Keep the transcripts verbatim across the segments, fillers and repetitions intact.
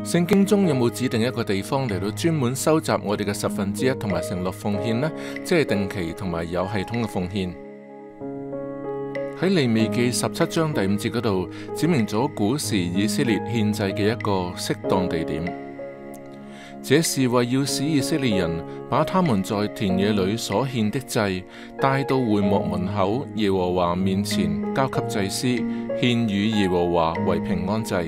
聖經中有冇指定一個地方嚟到專門收集我哋嘅十分之一同埋承諾奉獻呢？即係定期同埋有系統嘅奉獻。喺利未記十七章第五節嗰度，指明咗古時以色列獻祭嘅一個適當地點。這是為要使以色列人把他們在田野裏所獻的祭帶到會幕門口耶和華面前，交給祭司獻與耶和華為平安祭。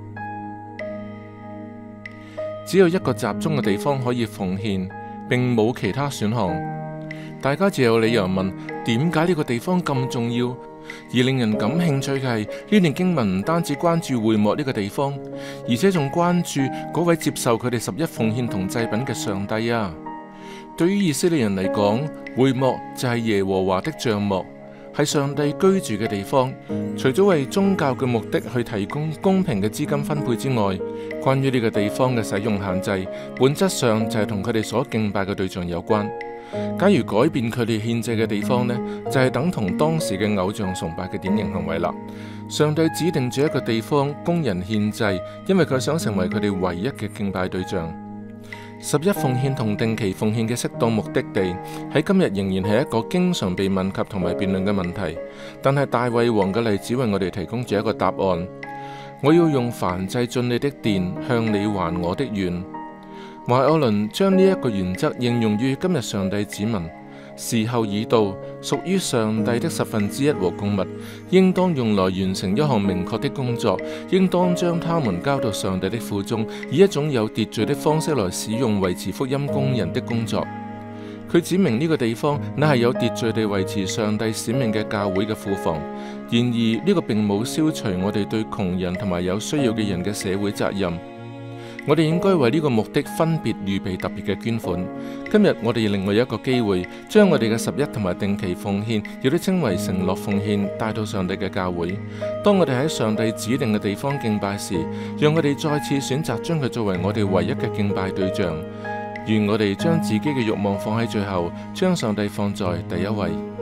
只有一個集中嘅地方可以奉獻，並冇其他選項。大家就有理由問：點解呢個地方咁重要？而令人感興趣嘅係，呢段經文唔單止關注會幕呢個地方，而且仲關注嗰位接受佢哋十一奉獻同祭品嘅上帝啊！對於以色列人嚟講，會幕就係耶和華的帳幕，係上帝居住嘅地方。除咗為宗教嘅目的去提供公平嘅資金分配之外，關於呢個地方嘅使用限制，本質上就係同佢哋所敬拜嘅對象有關。假如改變佢哋獻祭嘅地方呢，就係等同當時嘅偶像崇拜嘅典型行為啦。上帝指定住一個地方供人獻祭，因為佢想成為佢哋唯一嘅敬拜對象。十一奉獻同定期奉獻嘅適當目的地，喺今日仍然係一個經常被問及同埋辯論嘅問題。但係大衛王嘅例子為我哋提供住一個答案：我要用燔祭進你的殿，向你還我的願。懷愛倫將呢一個原則應用於今日上帝子民，時候已到，屬於上帝的十分之一和供物，應當用來完成一項明確的工作，應當將他們交到上帝的庫中，以一種有秩序的方式來使用維持福音工人的工作。佢指明呢個地方乃係有秩序地維持上帝使命嘅教會嘅庫房。然而呢個並冇消除我哋對窮人同埋有需要嘅人嘅社會責任。我哋應該為呢個目的分別預備特別嘅捐款。今日我哋另外有一個機會，將我哋嘅十一同埋定期奉獻，亦都稱為承諾奉獻，帶到上帝嘅教會。當我哋喺上帝指定嘅地方敬拜時，讓我哋再次選擇將佢作為我哋唯一嘅敬拜對象。願我哋將自己嘅慾望放喺最後，將上帝放在第一位。